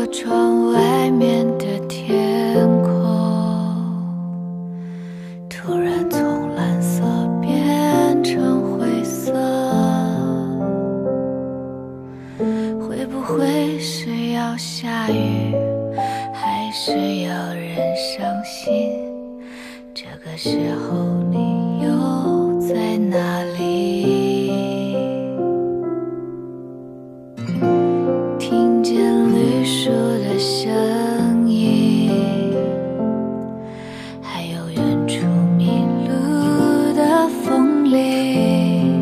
窗外面的天空，突然从蓝色变成灰色，会不会是要下雨，还是有人伤心？这个时候你又在哪里？听见绿树的声音，还有远处迷路的风铃。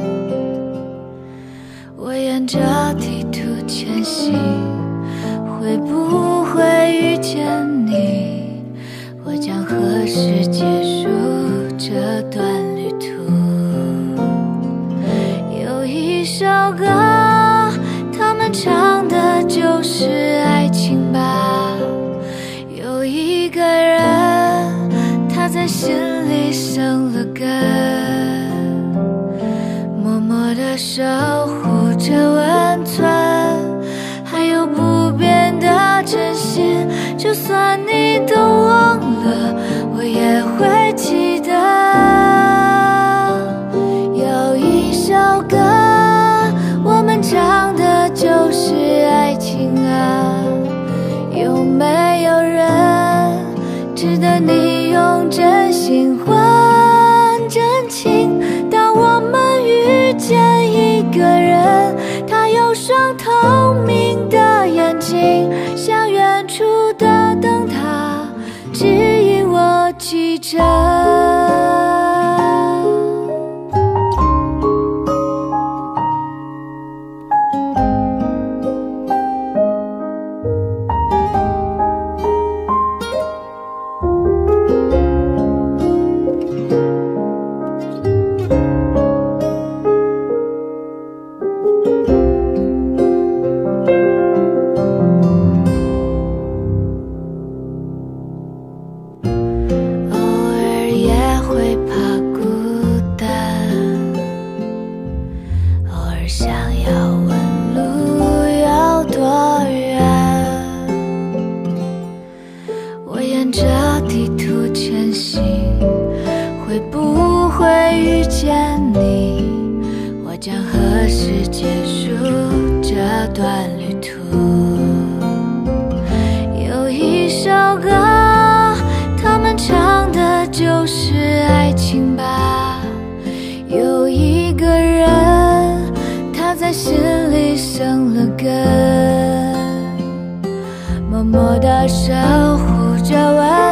我沿着地图前行，会不会遇见你？我将何时结束这段旅途？有一首歌，他们唱的就是爱情吧。有一个人，他在心里生了根，默默地守护着温存，还有不变的真心。就算你都忘了，我也会记得。有一首歌，我们唱的就是爱情啊。有没有人值得你用真心换真情？当我们遇见一个人，他有双透明的眼睛，像远处的灯塔，指引我启程。会怕孤单，偶尔想要问路有多远。我沿着地图前行，会不会遇见你？我将何时结束这段旅途？有一首歌，他们唱的就是爱情吧。有一个人，他在心里生了根，默默地守护着我。